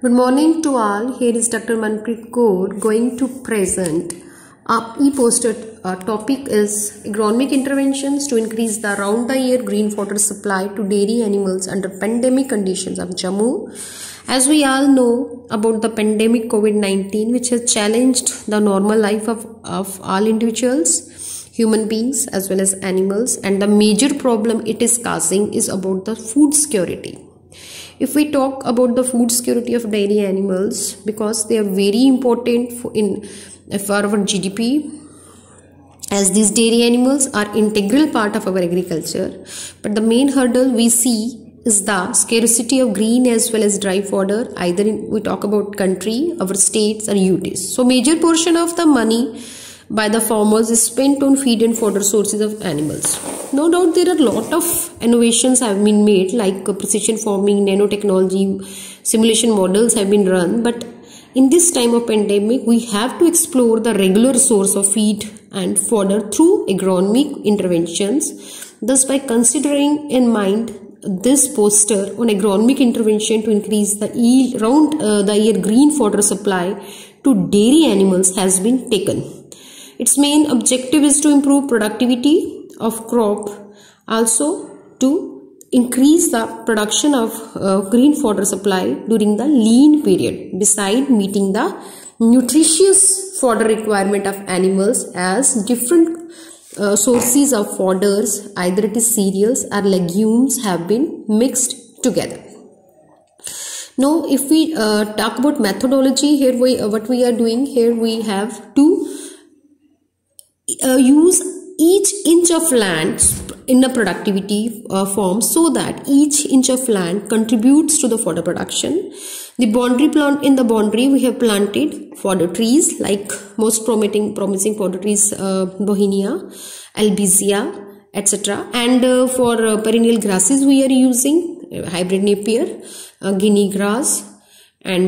Good morning to all. Here is Dr. Manpreet Kaur going to present our e-poster. Topic is agronomic interventions to increase the round-the-year green fodder supply to dairy animals under pandemic conditions of Jammu. As we all know about the pandemic COVID-19, which has challenged the normal life of all individuals, human beings as well as animals, and the major problem it is causing is about the food security. If we talk about the food security of dairy animals, because they are very important for our GDP, as these dairy animals are integral part of our agriculture, but the main hurdle we see is the scarcity of green as well as dry fodder, either we talk about country, our states or UTs. So major portion of the money by the farmers is spent on feed and fodder sources of animals. No doubt there are a lot of innovations have been made, like precision farming, nanotechnology, simulation models have been run, but in this time of pandemic we have to explore the regular source of feed and fodder through agronomic interventions. Thus, by considering in mind this poster on agronomic intervention to increase the yield round the year green fodder supply to dairy animals has been taken. Its main objective is to improve productivity of crop, also to increase the production of green fodder supply during the lean period, beside meeting the nutritious fodder requirement of animals, as different sources of fodders, either it is cereals or legumes, have been mixed together. Now if we talk about methodology, here what we are doing here, we have to use each inch of land in a productivity form, so that each inch of land contributes to the fodder production. The boundary plant, in the boundary we have planted fodder trees, like most promising fodder trees, Bauhinia, Albizia, etc. And for perennial grasses we are using hybrid Napier, Guinea grass, and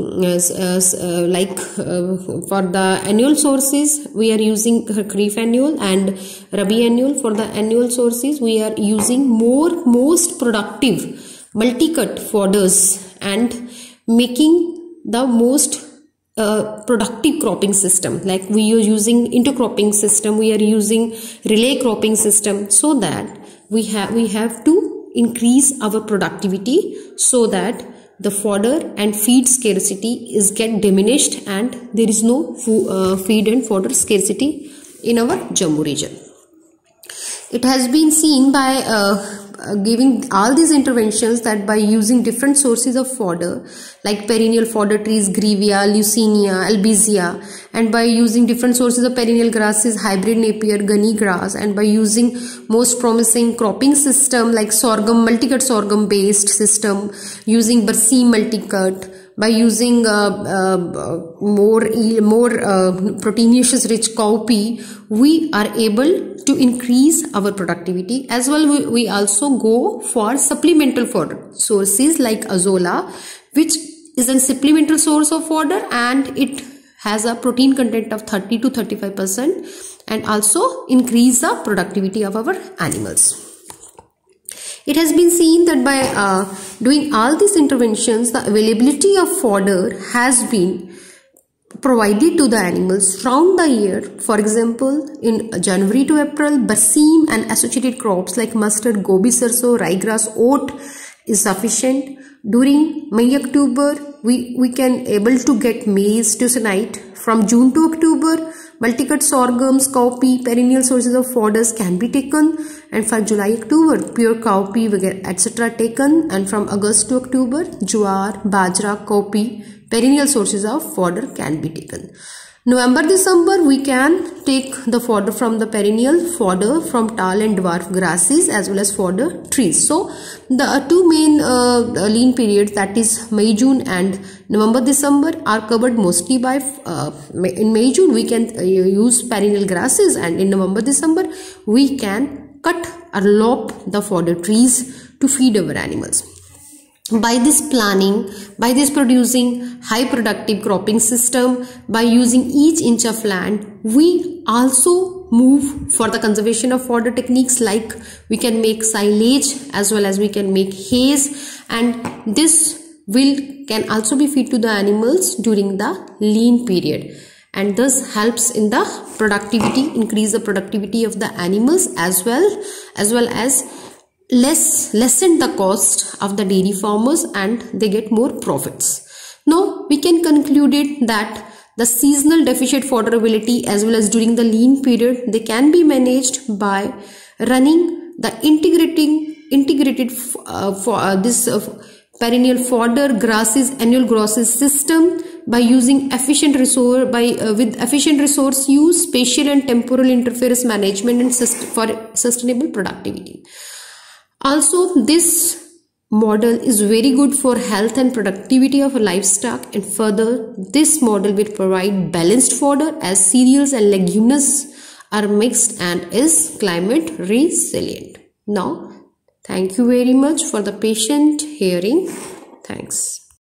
for the annual sources we are using Kharif annual and Rabi annual. For the annual sources we are using most productive multi-cut fodders and making the most productive cropping system, like we are using intercropping system, we are using relay cropping system, so that we have to increase our productivity, so that the fodder and feed scarcity is get diminished and there is no feed and fodder scarcity in our Jammu region. It has been seen by giving all these interventions that by using different sources of fodder, like perennial fodder trees, Grevia, Leucaena, Albizia, and by using different sources of perennial grasses, hybrid Napier, Gunny grass, and by using most promising cropping system like sorghum, multi-cut sorghum based system, using Barseem multi-cut, by using more proteinaceous rich cowpea, we are able to increase our productivity. As well, we also go for supplemental fodder sources like Azolla, which is a supplemental source of fodder, and it has a protein content of 30 to 35%, and also increase the productivity of our animals. It has been seen that by doing all these interventions, the availability of fodder has been provided to the animals round the year. For example, in January to April, Barseem and associated crops like mustard, gobi, sarso, ryegrass, oat is sufficient. During May-October, we can able to get maize, tisonite. From June to October, multi-cut sorghums, cowpea, perennial sources of fodders can be taken, and for July-October, pure cowpea, etc. taken, and from August to October, jowar, bajra, cowpea, perennial sources of fodder can be taken. November-December, we can take the fodder from the perennial fodder from tall and dwarf grasses as well as fodder trees. So the two main lean periods, that is May-June and November-December, are covered mostly by in May-June we can use perennial grasses, and in November-December we can cut or lop the fodder trees to feed our animals. By this planning, by this producing high productive cropping system, by using each inch of land, we also move for the conservation of fodder techniques, like we can make silage as well as we can make hays, and this can also be fed to the animals during the lean period, and thus helps in the productivity, increase the productivity of the animals as well as lessen the cost of the dairy farmers, and they get more profits. Now we can conclude it that the seasonal deficit fodder availability as well as during the lean period, they can be managed by running the integrated perennial fodder grasses, annual grasses system by using efficient resource with efficient resource use, spatial and temporal interference management, and for sustainable productivity. Also, this model is very good for health and productivity of livestock, and further this model will provide balanced fodder as cereals and leguminous are mixed and is climate resilient. Now, thank you very much for the patient hearing. Thanks.